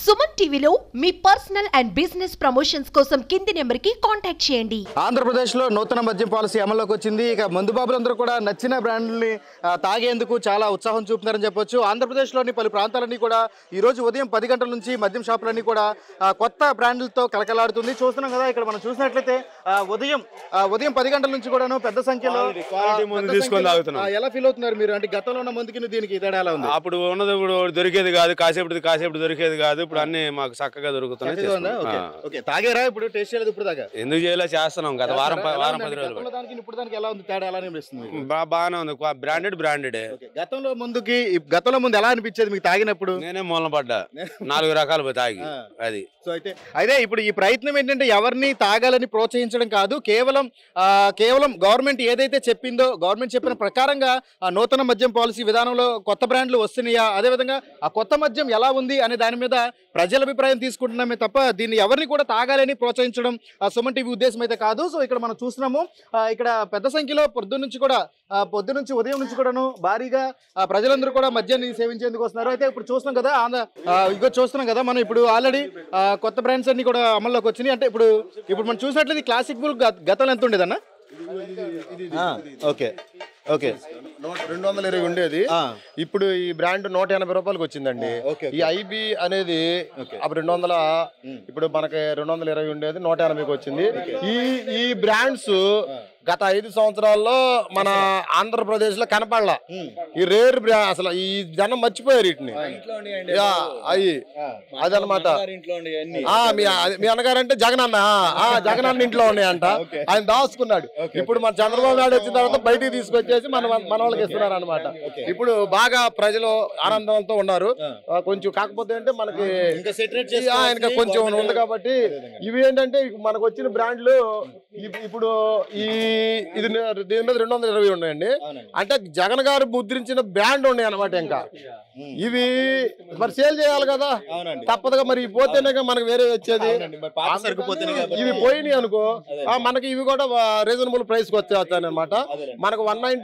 సుమన్ టీవీలో మీ personal and business promotions కోసం కింది నెంబర్కి కాంటాక్ట్ చేయండి. ఆంధ్రప్రదేశ్లో నూతన మద్యం పాలసీ అమల్లోకి వచ్చింది. ఇక మందుబాబులందరూ కూడా నచ్చిన బ్రాండ్ని తాగేందుకు చాలా ఉత్సాహం చూపుతున్నారని చెప్పొచ్చు. ఆంధ్రప్రదేశ్లోని పలు ప్రాంతాలన్నీ కూడా ఈరోజు ఉదయం 10 గంటల నుంచి మద్యం షాపులన్నీ కూడా కొత్త బ్రాండ్లతో కలకలాడుతుంది. చూస్తున్నాం కదా, ఇక్కడ మనం చూసినట్లయితే ఉదయం 10 గంటల నుంచి కూడాను పెద్ద సంఖ్యలో ఎలా ఫీల్ అవుతున్నారు మీరు? అంటే గతంలో ఉన్న మందుకి దీనికి తేడా ఎలా ఉంది? అప్పుడు ఉన్నది ఇప్పుడు దొరికేది కాదు, కాసేపు దొరికేది కాదు. ఇప్పుడు అన్ని మాకు చక్కగా దొరుకుతున్నాయి. తాగారా? ఇప్పుడు టేస్ట్ చేయలేదు ఇప్పుడు దాకా? ఎందుకు చేయలే, చేస్తున్నాం. గత వారం 10 రోజులు ఇప్పుడు దానికి ఎలా ఉంది తేడా? ఎలా అనిపిస్తుంది? బాగానే ఉంది. బ్రాండెడ్. గతంలో ముందు ఎలా అనిపించేది మీకు తాగినప్పుడు? నేనే మూలన పడ్డా 4 రకాలు తాగి. అది సో అయితే ఇప్పుడు ఈ ప్రయత్నం ఏంటంటే ఎవరిని తాగాలని ప్రోత్సహించడం కాదు, కేవలం గవర్నమెంట్ ఏదైతే చెప్పిందో, గవర్నమెంట్ చెప్పిన ప్రకారంగా ఆ నూతన మద్యం పాలసీ విధానంలో కొత్త బ్రాండ్లు వస్తున్నాయా, అదేవిధంగా ఆ కొత్త మద్యం ఎలా ఉంది అనే దాని మీద ప్రజల అభిప్రాయం తీసుకుంటున్నామే తప్ప దీన్ని ఎవరిని కూడా తాగాలని ప్రోత్సహించడం సుమన్ టీవీ ఉద్దేశం అయితే కాదు. సో ఇక్కడ మనం చూస్తున్నాము, ఇక్కడ పెద్ద సంఖ్యలో ఉదయం నుంచి కూడాను భారీగా ప్రజలందరూ కూడా మద్యాన్ని సేవించేందుకు వస్తున్నారు. అయితే ఇప్పుడు చూస్తున్నాం కదా మనం ఇప్పుడు ఆల్రెడీ కొత్త బ్రాండ్స్ అన్ని కూడా అమల్లోకి వచ్చినాయి. అంటే ఇప్పుడు మనం చూసినట్లయితే క్లాసిక్ బుల్ గతంలో ఎంత ఉండేదన్న? ఓకే 220 ఉండేది. ఇప్పుడు ఈ బ్రాండ్ 180 రూపాయలకి వచ్చిందండి. ఈ ఐబి అనేది అప్పుడు 200, ఇప్పుడు మనకి 220 ఉండేది 180కి వచ్చింది. ఈ బ్రాండ్స్ గత 5 సంవత్సరాల్లో మన ఆంధ్రప్రదేశ్ లో కనపడలా. ఈ రేర్ అసలు ఈ జనం మర్చిపోయారు వీటిని. అదనమాట. మీ అన్నగారంటే జగనన్న ఇంట్లో ఉన్నాయంట, ఆయన దాచుకున్నాడు. ఇప్పుడు మన చంద్రబాబు నాయుడు వచ్చిన తర్వాత బయటికి తీసుకొచ్చేసి మన వాళ్ళకి ఇస్తున్నారు అనమాట. ఇప్పుడు బాగా ప్రజలు ఆనందంతో ఉన్నారు. కొంచెం కాకపోతే అంటే మనకి ఇంకా కొంచెం ఉంది కాబట్టి ఇవి ఏంటంటే మనకు వచ్చిన బ్రాండ్లు ఇప్పుడు ఇది దీని మీద 220 ఉన్నాయండి. అంటే జగన్ గారు ముద్రించిన బ్రాండ్ ఉన్నాయి అనమాట. ఇంకా ఇవి మరి సేల్ చేయాలి కదా, తప్పదుగా. మరి పోతేనే మనకు వేరే వచ్చేది. ఇవి పోయినాయి అనుకో, మనకి ఇవి కూడా రీజనబుల్ ప్రైస్ కి వచ్చేస్తాయి అనమాట. మనకు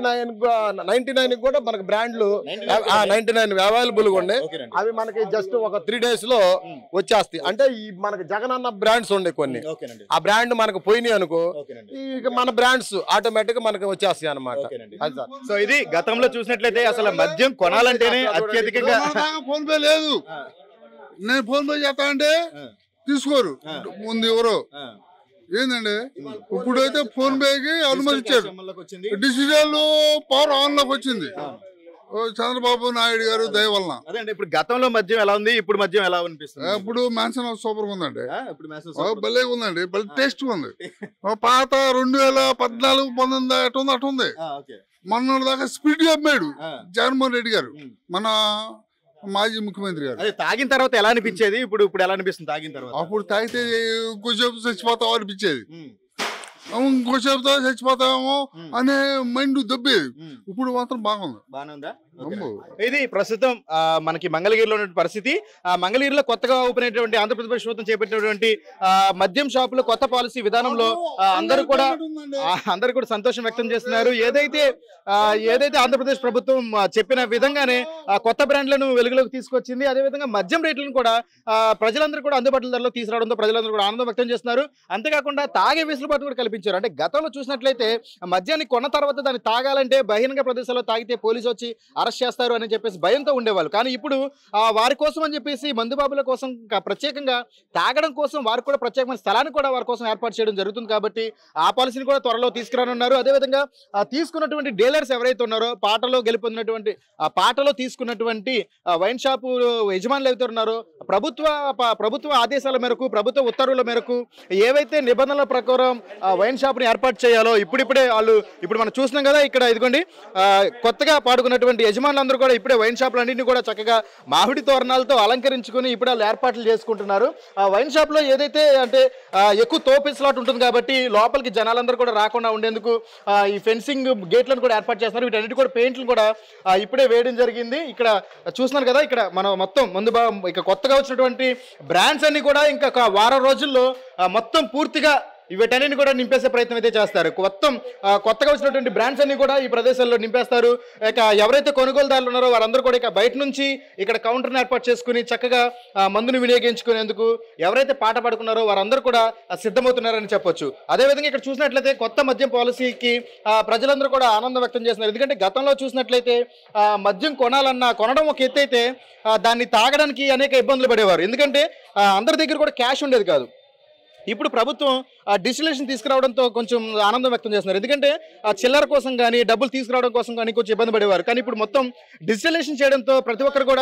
199 కూడా మనకు బ్రాండ్లు 99 అవైలబుల్ గా ఉన్నాయి. అవి మనకి జస్ట్ ఒక 3 days లో వచ్చేస్తాయి. అంటే ఈ మనకి జగన్ అన్న బ్రాండ్స్ ఉన్నాయి కొన్ని, ఆ బ్రాండ్ మనకు పోయినాయి అనుకో, ఇక మన బ్రాండ్స్ ఆటోమేటిక్ గా మనకి వచ్చేస్తాయి అనమాట. సో ఇది గతంలో చూసినట్లయితే అసలు మద్యం కొనాలంటేనే అత్యధికంగా ఫోన్ పే లేదు. నేను ఫోన్ పే చేస్తా అంటే తీసుకోరు ముందు ఎవరో. ఏందండి ఇప్పుడైతే ఫోన్ పేకి అనుమతించారు. డిజిటల్ పవర్ ఆన్ లోకి వచ్చింది చంద్రబాబు నాయుడు గారు దయ వలన. అదే ఇప్పుడు గతంలో మద్యం ఎలా ఉంది, ఇప్పుడు మద్యం ఎలా అనిపిస్తుంది? ఇప్పుడు మ్యాన్షన్ సూపర్ ఉందండి, భలే ఉందండి, భలే టేస్ట్ ఉంది. పాత 2014, 19 అటు ఉంది. మొన్న దాకా స్పీడ్ గా అమ్మాడు జగన్మోహన్ రెడ్డి గారు, మన మాజీ ముఖ్యమంత్రి గారు. అదే తాగిన తర్వాత ఎలా అనిపించేది, ఇప్పుడు ఎలా అనిపిస్తుంది తాగిన తర్వాత? అప్పుడు తాగితే ఇంకోసేపు చచ్చిపోతాం అనిపించేది, ఇంకోసేపుతో చచ్చిపోతామో అనే మైండ్ దబ్బేది. ఇప్పుడు మాత్రం బాగుందా? ఇది ప్రస్తుతం మనకి మంగళగిరిలో ఉన్న పరిస్థితి. మంగళగిరిలో కొత్తగా ఓపెన్ అయినటువంటి ఆంధ్రప్రదేశ్ ప్రభుత్వం చేపట్టినటువంటి మద్యం షాపుల కొత్త పాలసీ విధానంలో అందరూ కూడా సంతోషం వ్యక్తం చేస్తున్నారు. ఏదైతే ఆంధ్రప్రదేశ్ ప్రభుత్వం చెప్పిన విధంగానే కొత్త బ్రాండ్లను వెలుగులోకి తీసుకొచ్చింది. అదేవిధంగా మద్యం రేట్లను కూడా ప్రజలందరూ కూడా అందుబాటులో ధరలో తీసుకురావడంతో ప్రజలందరూ కూడా ఆనందం వ్యక్తం చేస్తున్నారు. అంతేకాకుండా తాగే వెసులుబాటు కూడా కల్పించారు. అంటే గతంలో చూసినట్లయితే మద్యాన్ని కొన్న తర్వాత దాన్ని తాగాలంటే బహిరంగ ప్రదేశాల్లో తాగితే పోలీసు వచ్చి అరెస్ట్ చేస్తారు అని చెప్పేసి భయంతో ఉండేవాళ్ళు. కానీ ఇప్పుడు వారి కోసం అని చెప్పేసి మందుబాబుల కోసం ప్రత్యేకంగా తాగడం కోసం వారికి కూడా ప్రత్యేకమైన స్థలాన్ని కూడా వారి కోసం ఏర్పాటు చేయడం జరుగుతుంది. కాబట్టి ఆ పాలసీని కూడా త్వరలో తీసుకురానున్నారు. అదేవిధంగా తీసుకున్నటువంటి డీలర్స్ ఎవరైతే ఉన్నారో, పాటలో తీసుకున్నటువంటి వైన్ షాపు యజమానులు ఎవరైతే ఉన్నారో, ప్రభుత్వ ఆదేశాల మేరకు, ప్రభుత్వ ఉత్తర్వుల మేరకు ఏవైతే నిబంధనల ప్రకారం వైన్ షాప్ని ఏర్పాటు చేయాలో ఇప్పుడు మనం చూసినాం కదా. ఇక్కడ ఇదిగోండి, కొత్తగా పాడుకున్నటువంటి యజమానులందరూ కూడా ఇప్పుడే వైన్ షాపులన్నింటినీ కూడా చక్కగా మామిడి తోరణాలతో అలంకరించుకుని ఇప్పుడు వాళ్ళు ఏర్పాట్లు చేసుకుంటున్నారు. ఆ వైన్ షాప్ లో ఏదైతే అంటే ఎక్కువ తోపిస్లాట్ ఉంటుంది కాబట్టి లోపలికి జనాలందరూ కూడా రాకుండా ఉండేందుకు ఈ ఫెన్సింగ్ గేట్లను కూడా ఏర్పాటు చేస్తున్నారు. వీటన్నిటి కూడా పెయింట్లు కూడా ఇప్పుడే వేయడం జరిగింది. ఇక్కడ చూస్తున్నారు కదా, ఇక్కడ మనం మొత్తం ఇక కొత్తగా వచ్చినటువంటి బ్రాండ్స్ అన్ని కూడా ఇంకా వారం రోజుల్లో మొత్తం పూర్తిగా వీటన్నిటిని కూడా నింపేసే ప్రయత్నం అయితే చేస్తారు. కొత్తగా వచ్చినటువంటి బ్రాండ్స్ అన్ని కూడా ఈ ప్రదేశాల్లో నింపేస్తారు. ఇక ఎవరైతే కొనుగోలుదారులు ఉన్నారో వారందరూ కూడా ఇక బయట నుంచి ఇక్కడ కౌంటర్ని ఏర్పాటు చేసుకుని చక్కగా మందుని వినియోగించుకునేందుకు ఎవరైతే పాట పాడుకున్నారో వారందరూ కూడా సిద్ధమవుతున్నారని చెప్పొచ్చు. అదేవిధంగా ఇక్కడ చూసినట్లయితే కొత్త మద్యం పాలసీకి ప్రజలందరూ కూడా ఆనందం వ్యక్తం చేస్తున్నారు. ఎందుకంటే గతంలో చూసినట్లయితే మద్యం కొనడం ఒక ఎత్తు అయితే దాన్ని తాగడానికి అనేక ఇబ్బందులు పడేవారు. ఎందుకంటే అందరి దగ్గర కూడా క్యాష్ ఉండేది కాదు. ఇప్పుడు ప్రభుత్వం డిజిటలైజేషన్ తీసుకురావడంతో కొంచెం ఆనందం వ్యక్తం చేస్తున్నారు. ఎందుకంటే చిల్లర కోసం కానీ డబ్బులు తీసుకురావడం కోసం కానీ కొంచెం ఇబ్బంది పడేవారు. కానీ ఇప్పుడు మొత్తం డిజిటలైజేషన్ చేయడంతో ప్రతి ఒక్కరు కూడా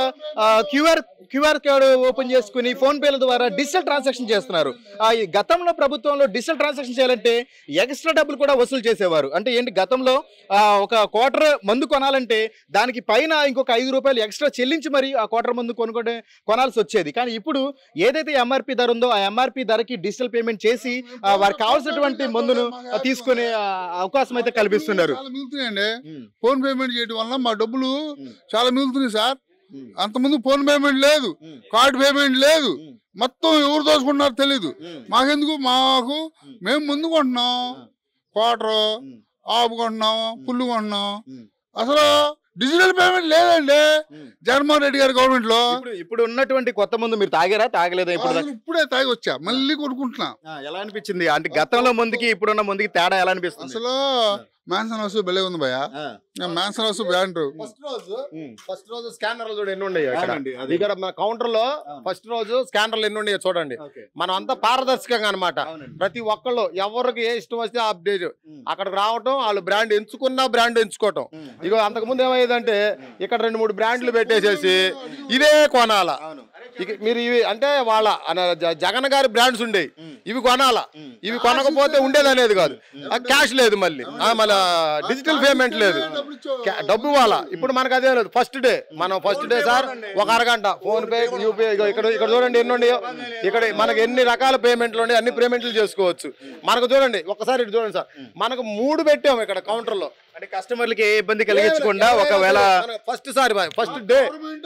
క్యూఆర్ కోడ్ ఓపెన్ చేసుకుని ఫోన్ పేల ద్వారా డిజిటల్ ట్రాన్సాక్షన్ చేస్తున్నారు. ఈ గతంలో ప్రభుత్వంలో డిజిటల్ ట్రాన్సాక్షన్ చేయాలంటే ఎక్స్ట్రా డబ్బులు కూడా వసూలు చేసేవారు. అంటే ఏంటి, గతంలో ఒక క్వార్టర్ మందు కొనాలంటే దానికి పైన ఇంకొక ₹5 ఎక్స్ట్రా చెల్లించి మరి ఆ క్వార్టర్ మందు కొనాల్సి వచ్చేది. కానీ ఇప్పుడు ఏదైతే ఎంఆర్పి ధర ఉందో ఆ ఎంఆర్పి ధరకి డిజిటల్ పేమెంట్ చేసి వారికి కావాల్సినటువంటి మందును తీసుకునే అవకాశం అయితే కల్పిస్తున్నారు. మిగులుతున్నాయండి. ఫోన్ పేమెంట్ చేయడం వల్ల మా డబ్బులు చాలా మిగులుతున్నాయి సార్. అంతకుముందు ఫోన్ పేమెంట్ లేదు, కార్డు పేమెంట్ లేదు, మొత్తం ఎవరు దోచుకుంటున్నారో తెలీదు. మాకు మేము ముందు కొంటున్నాం, క్వార్టర్ ఆపు కొంటున్నాం, పుల్లు కొంటున్నాం. అసలు డిజిటల్ పేమెంట్ లేదండి జగన్మోహన్ రెడ్డి గారి గవర్నమెంట్ లో. ఇప్పుడు ఉన్నటువంటి కొత్త మందు మీరు తాగారా, తాగలేదా? ఇప్పుడే తాగి వచ్చా, మళ్ళీ కొనుక్కుంటున్నా. ఎలా అనిపించింది? అంటే గతంలో మందుకి ఇప్పుడున్న మందుకి తేడా ఎలా అనిపిస్తుంది? అసలు మ్యాన్సన్ హౌస్ భలే ఉంది భయ. Mansion house brand. ఫస్ట్ రోజు స్కానర్లు చూడండి ఎన్ని ఉన్నాయి ఇక్కడ మన కౌంటర్ లో. ఫస్ట్ రోజు స్కానర్లు ఎన్ని ఉన్నాయి చూడండి. మనం అంతా పారదర్శకంగా అనమాట. ప్రతి ఒక్కళ్ళు ఎవరికి ఏ ఇష్టం వస్తే అప్డేట్ అక్కడికి రావటం, వాళ్ళు బ్రాండ్ ఎంచుకున్న బ్రాండ్ ఎంచుకోవటం. ఇక అంతకు ముందు ఏమయ్యేదంటే ఇక్కడ 2-3 బ్రాండ్లు పెట్టేసేసి ఇదే కొనాల. మీరు ఇవి అంటే వాళ్ళ జగన్ గారి బ్రాండ్స్ ఉండేవి, ఇవి కొనాలా. ఇవి కొనకపోతే ఉండేది అనేది కాదు. క్యాష్ లేదు, మళ్ళీ డిజిటల్ పేమెంట్ లేదు, డబ్బు వాళ్ళ. ఇప్పుడు మనకు అదే లేదు. ఫస్ట్ డే సార్ ఒక అరగంట ఫోన్ పే, యూపీఐ. ఇక్కడ చూడండి ఎన్ని ఉన్నాయో. ఇక్కడ మనకు ఎన్ని రకాల పేమెంట్లు ఉన్నాయి, అన్ని పేమెంట్లు చేసుకోవచ్చు. మనకు చూడండి ఒక్కసారి ఇటు చూడండి సార్, మనకు 3 పెట్టాము ఇక్కడ కౌంటర్ లో. అంటే కస్టమర్లకి ఏ ఇబ్బంది కలిగించకుండా ఒకవేళ ఫస్ట్ డే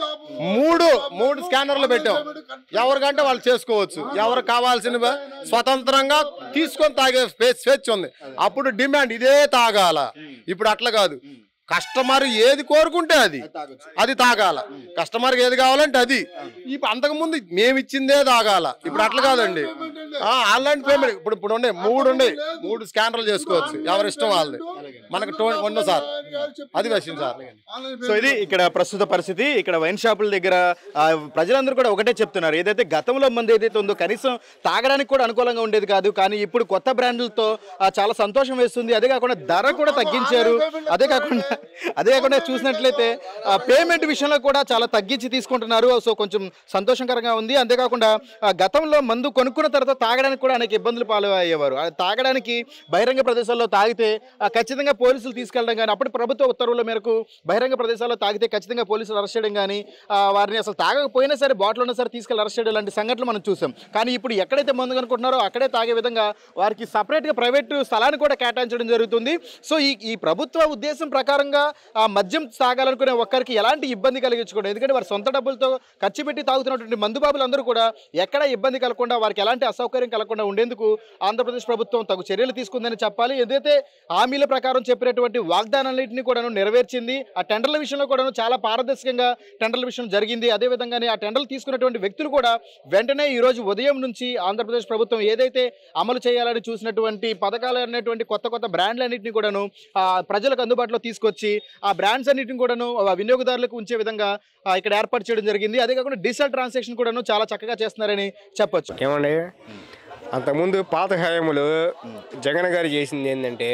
3 స్కానర్లు పెట్టాం. ఎవరికంటే వాళ్ళు చేసుకోవచ్చు. ఎవరు కావాల్సిన స్వతంత్రంగా తీసుకొని తాగే స్వేచ్ఛ ఉంది. అప్పుడు డిమాండ్ ఇదే తాగాల. ఇప్పుడు అట్లా కాదు. కస్టమర్ ఏది కోరుకుంటే అది తాగాల. కస్టమర్ ఏది కావాలంటే అది. ఇప్పుడు అంతకుముందు మేము ఇచ్చిందే తాగాల. ఇప్పుడు అట్లా కాదండి. ఆన్లైన్ పేమెంట్ ఇప్పుడు ఉండే 3 స్కానర్లు చేసుకోవచ్చు. ఎవరి ఇష్టం వాళ్ళది. మనకు ఉన్న సార్ అది విషయం సార్. సో ఇది ఇక్కడ ప్రస్తుత పరిస్థితి. ఇక్కడ వైన్ షాపుల దగ్గర ప్రజలందరూ కూడా ఒకటే చెప్తున్నారు, ఏదైతే గతంలో మంది ఏదైతే ఉందో కనీసం తాగడానికి కూడా అనుకూలంగా ఉండేది కాదు. కానీ ఇప్పుడు కొత్త బ్రాండ్లతో చాలా సంతోషం వేస్తుంది. అదే కాకుండా ధర కూడా తగ్గించారు. అదే కాకుండా చూసినట్లయితే పేమెంట్ విషయంలో కూడా చాలా తగ్గించి తీసుకుంటున్నారు. సో కొంచెం సంతోషకరంగా ఉంది. అంతేకాకుండా గతంలో మందు కొనుక్కున్న తర్వాత తాగడానికి కూడా అనేక ఇబ్బందులు పాలయ్యేవారు. తాగడానికి బహిరంగ ప్రదేశాల్లో తాగితే ఖచ్చితంగా పోలీసులు తీసుకెళ్ళడం కానీ, అప్పుడు ప్రభుత్వ ఉత్తర్వుల మేరకు బహిరంగ ప్రదేశాల్లో తాగితే ఖచ్చితంగా పోలీసులు అరెస్ట్ చేయడం కానీ, వారిని అసలు తాగకపోయినా సరే బాటిల్ ఉన్నా సరే తీసుకెళ్ళి అరెస్ట్ చేయడం లాంటి సంఘటనలు మనం చూసాం. కానీ ఇప్పుడు ఎక్కడైతే మందు కనుక్కుంటున్నారో అక్కడే తాగే విధంగా వారికి సపరేట్గా ప్రైవేట్ స్థలాన్ని కూడా కేటాయించడం జరుగుతుంది. సో ఈ ప్రభుత్వ ఉద్దేశం ప్రకారంగా మద్యం తాగాలనుకునే ఒక్కరికి ఎలాంటి ఇబ్బంది కలిగించకూడదు. ఎందుకంటే వారి సొంత డబ్బులతో ఖర్చు పెట్టి తాగుతున్నటువంటి మందుబాబులందరూ కూడా ఎక్కడ ఇబ్బంది కలగకుండా, వారికి ఎలాంటి అసౌకర్యం కలగకుండా ఉండేందుకు ఆంధ్రప్రదేశ్ ప్రభుత్వం తగు చర్యలు తీసుకుందని చెప్పాలి. ఏదైతే హామీల ప్రకారం చెప్పినటువంటి వాగ్దానాలన్నింటినీ కూడా నెరవేర్చింది. ఆ టెండర్ల విషయంలో కూడా చాలా పారదర్శకంగా టెండర్ల విషయం జరిగింది. అదేవిధంగానే ఆ టెండర్లు తీసుకున్నటువంటి వ్యక్తులు కూడా వెంటనే ఈ రోజు ఉదయం నుంచి ఆంధ్రప్రదేశ్ ప్రభుత్వం ఏదైతే అమలు చేయాలని చూసినటువంటి పథకాలు అనేటువంటి కొత్త బ్రాండ్లన్నింటినీ కూడాను ప్రజలకు అందుబాటులో తీసుకొచ్చి ఆ బ్రాండ్స్ అన్నిటిని కూడాను వినియోగదారులకు ఉంచే విధంగా ఇక్కడ ఏర్పాటు చేయడం జరిగింది. అదే కాకుండా డిజిటల్ ట్రాన్సాక్షన్ కూడాను చాలా చక్కగా చేస్తున్నారని చెప్పొచ్చు. ఏమండి, అంతకుముందు పాత హయాంలో జగన్ గారు చేసింది ఏంటంటే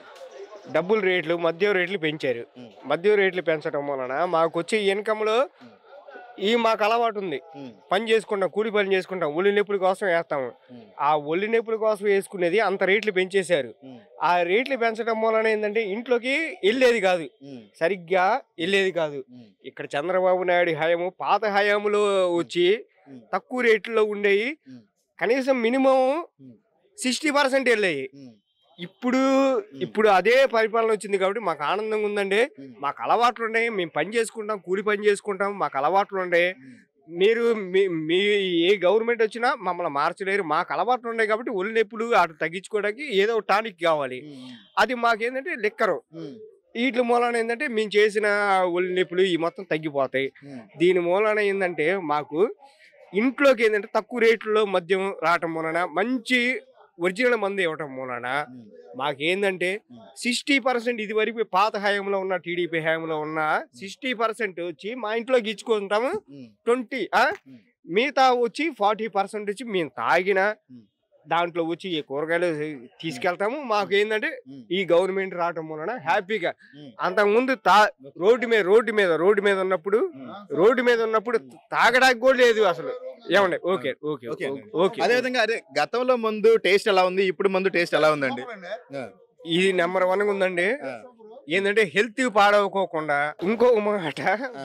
మద్యం రేట్లు పెంచారు. మద్యం రేట్లు పెంచడం వలన మాకు వచ్చే ఇన్కమ్లో మాకు అలవాటు ఉంది. పని చేసుకుంటాం, కూలి పని చేసుకుంటాం, ఒళ్ళు నొప్పుల కోసం వేస్తాము. ఆ ఒళ్ళు నొప్పుల కోసం వేసుకునేది అంత రేట్లు పెంచేశారు. ఆ రేట్లు పెంచడం వలన ఏంటంటే ఇంట్లోకి వెళ్ళేది కాదు, సరిగ్గా వెళ్ళేది కాదు. ఇక్కడ చంద్రబాబు నాయుడు హయాము పాత హయాములో వచ్చి తక్కువ రేట్లలో ఉండేవి, కనీసం మినిమం 60% వెళ్ళాయి. ఇప్పుడు అదే పరిపాలన వచ్చింది కాబట్టి మాకు ఆనందంగా ఉందండి. మాకు అలవాట్లు ఉన్నాయి, మేము పని చేసుకుంటాం, కూలి పని చేసుకుంటాం, మాకు అలవాట్లు ఉన్నాయి. మీరు మీ ఏ గవర్నమెంట్ వచ్చినా మమ్మల్ని మార్చలేరు. మాకు అలవాట్లు ఉన్నాయి కాబట్టి ఒళ్ళు నొప్పులు అటు తగ్గించుకోవడానికి ఏదో టానిక్ కావాలి. అది మాకేంటంటే లిక్కరు. వీటి మూలాన ఏంటంటే మేము చేసిన ఒళ్ళు నొప్పులు ఈ మొత్తం తగ్గిపోతాయి. దీని మూలాన ఏంటంటే మాకు ఇంట్లోకి ఏంటంటే తక్కువ రేట్లలో మద్యం రావటం మూలన, మంచి ఒరిజినల్ మందు ఇవ్వటం మూలన మాకేందంటే 60% ఇది వరకు పాత హయాంలో ఉన్న టీడీపీ హయాంలో ఉన్న 60% వచ్చి మా ఇంట్లోకి ఇచ్చుకుంటాము. 20 మిగతా వచ్చి 40% వచ్చి మేము తాగిన దాంట్లో వచ్చి ఈ కూరగాయలు తీసుకెళ్తాము. మాకు ఏంటంటే ఈ గవర్నమెంట్ రావటం వలన హ్యాపీగా. అంతకుముందు రోడ్డు మీద ఉన్నప్పుడు తాగడానికి కూడా లేదు అసలు. ఏమండి? Okay okay okay okay. అదేవిధంగా అదే గతంలో ముందు టేస్ట్ ఎలా ఉంది, ఇప్పుడు ముందు టేస్ట్ ఎలా ఉందండి? ఇది నెంబర్ 1 ఉందండి. ఏంటంటే హెల్త్ పాడవకోకుండా. ఇంకో మాట,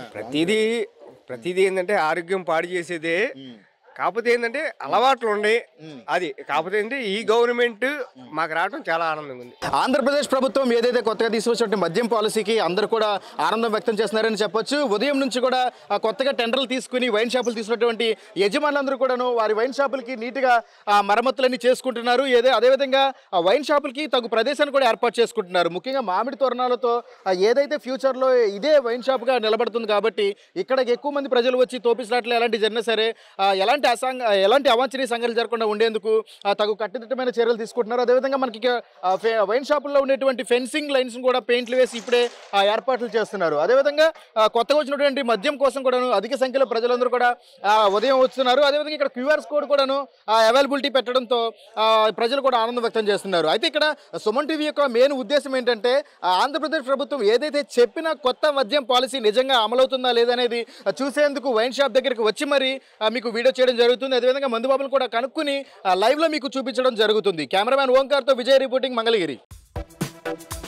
ప్రతిదీ ఏంటంటే ఆరోగ్యం పాడు చేసేదే. కాకపోతే ఏంటంటే అలవాట్లు ఉన్నాయి. అది కాకపోతే ఏంటంటే ఈ గవర్నమెంట్ మాకు రావడం చాలా ఆనందంగా ఉంది. ఆంధ్రప్రదేశ్ ప్రభుత్వం ఏదైతే కొత్తగా తీసుకొచ్చినటువంటి మద్యం పాలసీకి అందరూ కూడా ఆనందం వ్యక్తం చేస్తున్నారని చెప్పొచ్చు. ఉదయం నుంచి కూడా కొత్తగా టెండర్లు తీసుకుని వైన్ షాపులు తీసుకున్నటువంటి యజమానులందరూ కూడాను వారి వైన్ షాపులకి నీట్గా మరమ్మతులన్నీ చేసుకుంటున్నారు. అదేవిధంగా ఆ వైన్ షాపులకి తగు ప్రదేశాన్ని కూడా ఏర్పాటు చేసుకుంటున్నారు. ముఖ్యంగా మామిడి తోరణాలతో ఏదైతే ఫ్యూచర్లో ఇదే వైన్ షాప్గా నిలబడుతుంది కాబట్టి ఇక్కడికి ఎక్కువ మంది ప్రజలు వచ్చి తోపిసలాట్లు ఎలాంటి జరిగినా సరే ఎలాంటి అవాంఛనీయ సంఘటనలు జరగకుండా ఉండేందుకు తగు కట్టుదిట్టమైన చర్యలు తీసుకుంటున్నారు. అదేవిధంగా మనకి వైన్ షాపుల్లో ఉండేటువంటి ఫెన్సింగ్ లైన్స్ కూడా పెయింట్లు వేసి ఇప్పుడే ఏర్పాట్లు చేస్తున్నారు. అదేవిధంగా కొత్తగా వచ్చినటువంటి మద్యం కోసం కూడాను అధిక సంఖ్యలో ప్రజలందరూ కూడా ఉదయం వస్తున్నారు. అదేవిధంగా ఇక్కడ క్యూఆర్ కోడ్ కూడాను అవైలబిలిటీ పెట్టడంతో ప్రజలు కూడా ఆనందం వ్యక్తం చేస్తున్నారు. అయితే ఇక్కడ సుమన్ టీవీ యొక్క మెయిన్ ఉద్దేశం ఏంటంటే ఆంధ్రప్రదేశ్ ప్రభుత్వం ఏదైతే చెప్పిన కొత్త మద్యం పాలసీ నిజంగా అమలవుతుందా లేదనేది చూసేందుకు వైన్ షాప్ దగ్గరికి వచ్చి మరి మీకు వీడియో చేయడం జరుగుతుంది. అదేవిధంగా మందుబాబులు కూడా కనుక్కుని లైవ్ లో మీకు చూపించడం జరుగుతుంది. కెమెరామ్యాన్ ఓంకార్తో విజయ్ రిపోర్టింగ్, మంగళగిరి.